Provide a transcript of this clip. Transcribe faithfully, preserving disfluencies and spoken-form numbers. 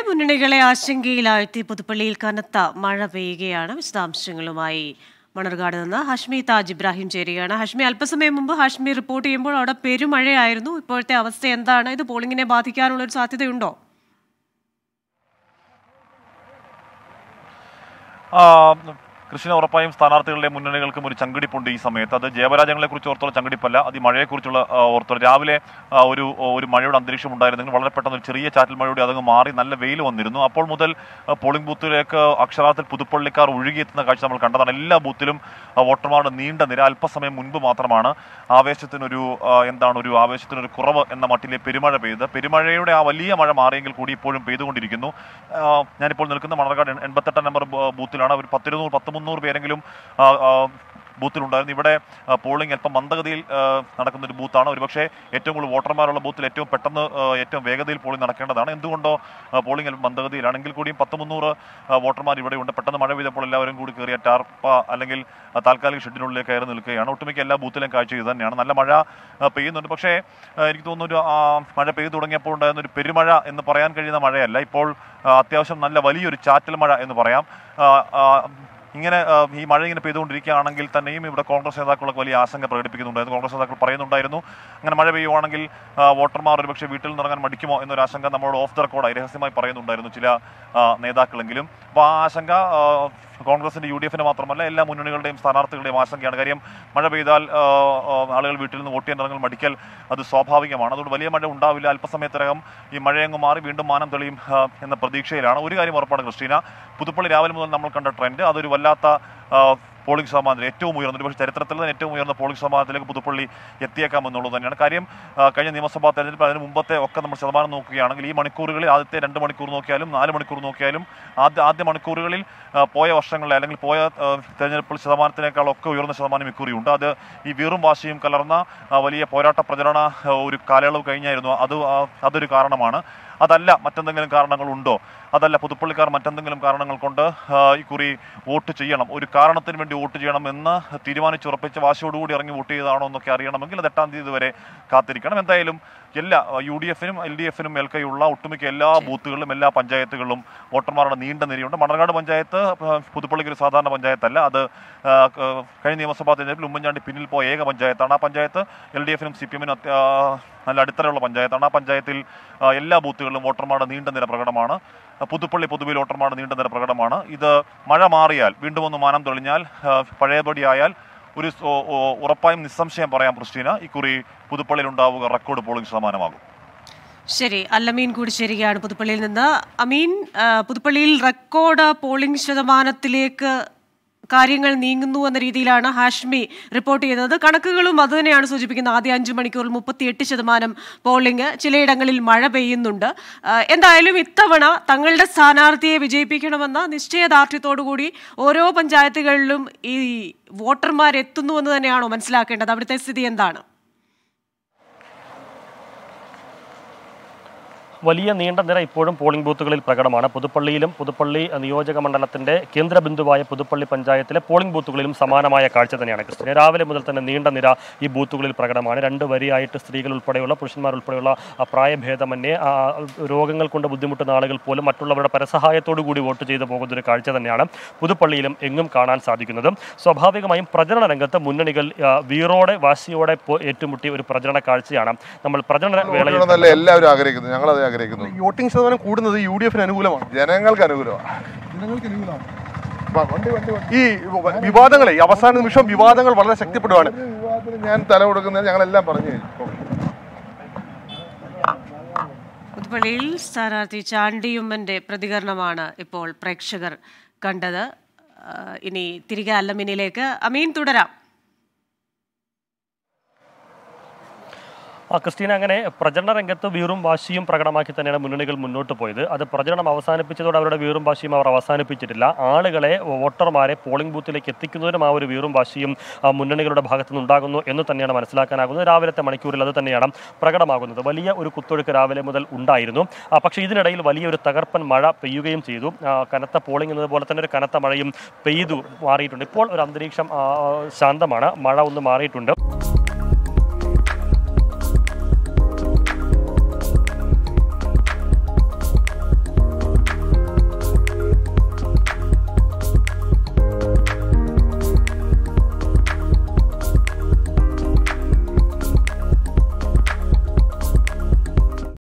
മുന്നണികളെ ആശങ്കയിലാഴ്ത്തി പുതുപ്പള്ളിയിൽ കനത്ത മഴ പെയ്യുകയാണ്. വിശദാംശങ്ങളുമായി മണർകാട് നിന്ന് ഹാഷ്മി താജ് ഇബ്രാഹിം ചേരുകയാണ്. ഹാഷ്മി, അല്പസമയം മുമ്പ് ഹാഷ്മി റിപ്പോർട്ട് ചെയ്യുമ്പോൾ അവിടെ പെരുമഴയായിരുന്നു. ഇപ്പോഴത്തെ അവസ്ഥ എന്താണ്? ഇത് പോളിംഗിനെ ബാധിക്കാനുള്ള ഒരു സാധ്യതയുണ്ടോ? കൃഷ്ണ ഉറപ്പായും സ്ഥാനാർത്ഥികളുടെ മുന്നണികൾക്കും ഒരു ചങ്കിടിപ്പുണ്ട് ഈ സമയത്ത്. അത് ജയപരാജയങ്ങളെ കുറിച്ച് ഓർത്തുള്ള ചങ്കിടിപ്പല്ല, അത് ഈ മഴയെക്കുറിച്ചുള്ള ഓർത്തുള്ള. രാവിലെ ഒരു ഒരു മഴയുടെ അന്തരീക്ഷം ഉണ്ടായിരുന്നെങ്കിൽ വളരെ പെട്ടെന്ന് ഒരു ചെറിയ ചാറ്റൽ മഴയുടെ അതങ്ങ് മാറി നല്ല വെയിൽ വന്നിരുന്നു. അപ്പോൾ മുതൽ പോളിംഗ് ബൂത്തിലേക്ക് അക്ഷരാർത്ഥത്തിൽ പുതുപ്പള്ളിക്കാർ ഒഴുകിയെത്തുന്ന കാഴ്ച നമ്മൾ കണ്ടതാണ്. എല്ലാ ബൂത്തിലും വോട്ടർമാരുടെ നീണ്ട നിര. അല്പസമയം മുൻപ് മാത്രമാണ് ആവേശത്തിനൊരു എന്താണ് ഒരു ആവേശത്തിനൊരു കുറവ് എന്ന മട്ടിലെ പെരുമഴ പെയ്ത്. പെരുമഴയുടെ ആ വലിയ മഴ മാറിയെങ്കിൽ കൂടി ഇപ്പോഴും പെയ്തുകൊണ്ടിരിക്കുന്നു. ഞാനിപ്പോൾ നിൽക്കുന്ന മണർകാട് എൺപത്തെട്ടാം നമ്പർ ബൂത്തിലാണ്. ഒരു പത്തിരുന്നൂറ് പത്ത് മുന്നൂറ് പേരെങ്കിലും ബൂത്തിലുണ്ടായിരുന്നു. ഇവിടെ പോളിംഗ് അല്പം മന്ദഗതിയിൽ നടക്കുന്ന ഒരു ബൂത്താണ്. ഒരുപക്ഷെ ഏറ്റവും കൂടുതൽ വോട്ടർമാരുള്ള ബൂത്തിൽ ഏറ്റവും പെട്ടെന്ന് ഏറ്റവും വേഗതയിൽ പോളിംഗ് നടക്കേണ്ടതാണ്. എന്തുകൊണ്ടോ പോളിംഗ് അല്പം മന്ദഗതിയിലാണെങ്കിൽ കൂടിയും പത്ത് മുന്നൂറ് വോട്ടർമാർ ഇവിടെയുണ്ട്. പെട്ടെന്ന് മഴ പെയ്തപ്പോൾ എല്ലാവരും കൂടി കയറിയ ടാർപ്പ അല്ലെങ്കിൽ താൽക്കാലിക ഷെഡിനുള്ളിലേക്ക് കയറി നിൽക്കുകയാണ്. ഒട്ടുമിക്ക എല്ലാ ബൂത്തിലും കാഴ്ച ഇത് തന്നെയാണ്. നല്ല മഴ പെയ്യുന്നുണ്ട്. പക്ഷേ എനിക്ക് തോന്നുന്നു ഒരു മഴ പെയ്തു തുടങ്ങിയപ്പോൾ ഉണ്ടായിരുന്ന ഒരു പെരുമഴ എന്ന് പറയാൻ കഴിയുന്ന മഴയല്ല. ഇപ്പോൾ അത്യാവശ്യം നല്ല വലിയൊരു ചാറ്റൽ മഴ എന്ന് പറയാം. ഇങ്ങനെ ഈ മഴ ഇങ്ങനെ പെയ്തുകൊണ്ടിരിക്കുകയാണെങ്കിൽ തന്നെയും ഇവിടെ കോൺഗ്രസ് നേതാക്കളൊക്കെ വലിയ ആശങ്ക പ്രകടിപ്പിക്കുന്നുണ്ടായിരുന്നു. കോൺഗ്രസ് നേതാക്കൾ പറയുന്നുണ്ടായിരുന്നു അങ്ങനെ മഴ പെയ്യുവാണെങ്കിൽ വോട്ടർമാർ ഒരുപക്ഷെ വീട്ടിൽ നിന്ന് ഇറങ്ങാൻ മടിക്കുമോ എന്നൊരു ആശങ്ക നമ്മളോട് ഓഫ് ദ റെക്കോർഡായി രഹസ്യമായി പറയുന്നുണ്ടായിരുന്നു ചില നേതാക്കളെങ്കിലും. അപ്പോൾ ആ ആശങ്ക കോൺഗ്രസിന്റെ യു ഡി എഫിന് മാത്രമല്ല എല്ലാ മുന്നണികളുടെയും സ്ഥാനാർത്ഥികളുടെയും ആശങ്കയാണ്. കാര്യം മഴ പെയ്താൽ ആളുകൾ വീട്ടിൽ നിന്ന് വോട്ട് ചെയ്യാൻ ഇറങ്ങൽ മടിക്കൽ അത് സ്വാഭാവികമാണ്. അതുകൊണ്ട് വലിയ മഴ ഉണ്ടാവില്ല. അല്പസമയത്തിനകം ഈ മഴയങ്ങ് മാറി വീണ്ടും മാനം തെളിയും എന്ന പ്രതീക്ഷയിലാണ്. ഒരു കാര്യം ഉറപ്പാണ് ക്രിസ്റ്റീന, പുതുപ്പള്ളി രാവിലെ മുതൽ നമ്മൾ കണ്ട ട്രെൻഡ് അതൊരു വല്ലാത്ത പോളിംഗ് ശതമാനത്തിൽ ഏറ്റവും ഉയർന്ന ഒരുപക്ഷെ ചരിത്രത്തിൽ തന്നെ ഏറ്റവും ഉയർന്ന പോളിംഗ് ശതമാനത്തിലേക്ക് പുതുപ്പള്ളി എത്തിയേക്കാമെന്നുള്ളത് തന്നെയാണ്. കാര്യം കഴിഞ്ഞ നിയമസഭാ തെരഞ്ഞെടുപ്പ് അതിന് മുമ്പത്തെ ഒക്കെ നമ്മൾ ശതമാനം നോക്കുകയാണെങ്കിൽ ഈ മണിക്കൂറുകളിൽ ആദ്യത്തെ രണ്ട് മണിക്കൂർ നോക്കിയാലും നാല് മണിക്കൂർ നോക്കിയാലും ആദ്യ ആദ്യ മണിക്കൂറുകളിൽ പോയ വർഷങ്ങളിൽ അല്ലെങ്കിൽ പോയ തെരഞ്ഞെടുപ്പിൽ ശതമാനത്തിനേക്കാളൊക്കെ ഉയർന്ന ശതമാനം ഇക്കുറിയുണ്ട്. അത് ഈ വീറും വാശിയും കലർന്ന വലിയ പോരാട്ട പ്രചരണ ഒരു കാലയളവ് കഴിഞ്ഞായിരുന്നു. അത് അതൊരു കാരണമാണ്. അതല്ല മറ്റെന്തെങ്കിലും കാരണങ്ങളുണ്ടോ? അതല്ല പുതുപ്പള്ളിക്കാർ മറ്റെന്തെങ്കിലും കാരണങ്ങൾ കൊണ്ട് ഇക്കുറി വോട്ട് ചെയ്യണം, ഒരു കാരണത്തിന് വേണ്ടി വോട്ട് ചെയ്യണം എന്ന് തീരുമാനിച്ചുറപ്പിച്ച് വാശിയോടുകൂടി ഇറങ്ങി വോട്ട് ചെയ്തതാണോ എന്നൊക്കെ അറിയണമെങ്കിൽ അത് എട്ടാം തീയതി വരെ കാത്തിരിക്കണം. എന്തായാലും എല്ലാ യു ഡി എഫിനും എൽ ഡി എഫിനും മേൽക്കൈയുള്ള ഒട്ടുമിക്ക എല്ലാ ബൂത്തുകളിലും എല്ലാ പഞ്ചായത്തുകളിലും വോട്ടർമാരുടെ നീണ്ട നിരയുണ്ട്. മണർകാട് പഞ്ചായത്ത് പുതുപ്പള്ളിക്ക് ഒരു സാധാരണ പഞ്ചായത്തല്ല. അത് കഴിഞ്ഞ നിയമസഭാ തെരഞ്ഞെടുപ്പിൽ ഉമ്മൻചാണ്ടി പിന്നിൽ പോയ ഏക പഞ്ചായത്താണ്. ആ പഞ്ചായത്ത് എൽ ഡി എഫിനും സി പി എമ്മിനും നല്ല അടിത്തറയുള്ള പഞ്ചായത്താണ്. ആ പഞ്ചായത്തിൽ എല്ലാ ബൂത്തുകളിലും വോട്ടർമാരുടെ നീണ്ട നിര പ്രകടമാണ്. പുതുപ്പള്ളി പൊതുവിൽ വോട്ടർമാരുടെ നീണ്ട നിര പ്രകടമാണ്. ഇത് മഴ മാറിയാൽ വീണ്ടും ഒന്ന് മാനം തെളിഞ്ഞാൽ പഴയപടിയായാൽ ഒരു ഉറപ്പായും നിസ്സംശയം പറയാം ക്രിസ്റ്റീന, ഇക്കുറി പുതുപ്പള്ളിയിൽ ഉണ്ടാവുക റെക്കോർഡ് പോളിംഗ് ശതമാനമാകും. ശരി, അല്ലമീൻ കൂടി ശരിയാണ് പുതുപ്പള്ളിയിൽ നിന്ന്. അമീൻ, പുതുപ്പള്ളിയിൽ റെക്കോർഡ് പോളിംഗ് ശതമാനത്തിലേക്ക് കാര്യങ്ങൾ നീങ്ങുന്നു എന്ന രീതിയിലാണ് ഹാഷ്മി റിപ്പോർട്ട് ചെയ്യുന്നത്. കണക്കുകളും അതുതന്നെയാണ് സൂചിപ്പിക്കുന്നത്. ആദ്യ അഞ്ചു മണിക്കൂറിൽ മുപ്പത്തിയെട്ട് ശതമാനം പോളിംഗ്, ചിലയിടങ്ങളിൽ മഴ പെയ്യുന്നുണ്ട്. എന്തായാലും ഇത്തവണ തങ്ങളുടെ സ്ഥാനാർത്ഥിയെ വിജയിപ്പിക്കണമെന്ന നിശ്ചയദാർഢ്യത്തോടുകൂടി ഓരോ പഞ്ചായത്തുകളിലും ഈ വോട്ടർമാരെത്തുന്നു എന്ന് തന്നെയാണോ മനസ്സിലാക്കേണ്ടത്? അവിടുത്തെ സ്ഥിതി എന്താണ്? വലിയ നീണ്ട നിര ഇപ്പോഴും പോളിംഗ് ബൂത്തുകളിൽ പ്രകടമാണ്. പുതുപ്പള്ളിയിലും പുതുപ്പള്ളി നിയോജക മണ്ഡലത്തിന്റെ കേന്ദ്രബിന്ദുവായ പുതുപ്പള്ളി പഞ്ചായത്തിലെ പോളിംഗ് ബൂത്തുകളിലും സമാനമായ കാഴ്ച തന്നെയാണ് ക്രിസ്ത്യൻ. രാവിലെ മുതൽ തന്നെ നീണ്ട നിര ഈ ബൂത്തുകളിൽ പ്രകടമാണ്. രണ്ട് വരിയായിട്ട് സ്ത്രീകൾ ഉൾപ്പെടെയുള്ള പുരുഷന്മാർ ഉൾപ്പെടെയുള്ള പ്രായഭേദമന്യേ രോഗങ്ങൾ കൊണ്ട് ബുദ്ധിമുട്ടുന്ന ആളുകൾ പോലും മറ്റുള്ളവരുടെ പരസഹായത്തോടു കൂടി വോട്ട് ചെയ്തു പോകുന്ന ഒരു കാഴ്ച തന്നെയാണ് പുതുപ്പള്ളിയിലും എങ്ങും കാണാൻ സാധിക്കുന്നത്. സ്വാഭാവികമായും പ്രചരണ രംഗത്ത് മുന്നണികൾ വീറോടെ വാശിയോടെ ഏറ്റുമുട്ടിയ ഒരു പ്രചരണ കാഴ്ചയാണ് നമ്മൾ പ്രചരണ വേളയിൽ എല്ലാവരും ആഗ്രഹിക്കുന്നത്. ഞങ്ങളത് വോട്ടിംഗ് ശതമാനം കൂടുന്നത് യു ഡി എഫിന് അനുകൂലമാണ്, ജനങ്ങൾക്ക് അനുകൂലമാണ്. ഈ വിവാദങ്ങളെ അവസാന നിമിഷം വിവാദങ്ങൾ വളരെ ശക്തിപ്പെടുവാണ്. ഞാൻ തല കൊടുക്കുന്നത് ഞങ്ങളെല്ലാം പറഞ്ഞു. പുതുപ്പള്ളിയിൽ സ്ഥാനാർത്ഥി ചാണ്ടിയുമ്മന്റെ പ്രതികരണമാണ് ഇപ്പോൾ പ്രേക്ഷകർ കണ്ടത്. ഇനി തിരികെ അല്ലമീനിലേക്ക്. അമീൻ, തുടരാം. ക്രിസ്റ്റീന, അങ്ങനെ പ്രചരണ രംഗത്ത് വീറും വാശിയും പ്രകടമാക്കി തന്നെയാണ് മുന്നണികൾ മുന്നോട്ട് പോയത്. അത് പ്രചരണം അവസാനിപ്പിച്ചതോടെ അവരുടെ വീറും വാശിയും അവർ അവസാനിപ്പിച്ചിട്ടില്ല. ആളുകളെ, വോട്ടർമാരെ പോളിംഗ് ബൂത്തിലേക്ക് എത്തിക്കുന്നതിനും ആ ഒരു വീറും വാശിയും മുന്നണികളുടെ ഭാഗത്തു നിന്നുണ്ടാകുന്നു എന്ന് തന്നെയാണ് മനസ്സിലാക്കാനാകുന്നത്. രാവിലത്തെ മണിക്കൂറിൽ അത് തന്നെയാണ് പ്രകടമാകുന്നത്. വലിയ ഒരു കുത്തൊഴുക്ക് രാവിലെ മുതൽ ഉണ്ടായിരുന്നു. പക്ഷേ ഇതിനിടയിൽ വലിയൊരു തകർപ്പൻ മഴ പെയ്യുകയും ചെയ്തു. കനത്ത പോളിംഗ് എന്നതുപോലെ തന്നെ ഒരു കനത്ത മഴയും പെയ്തു മാറിയിട്ടുണ്ട്. ഇപ്പോൾ ഒരു അന്തരീക്ഷം ശാന്തമാണ്, മഴ ഒന്ന് മാറിയിട്ടുണ്ട്.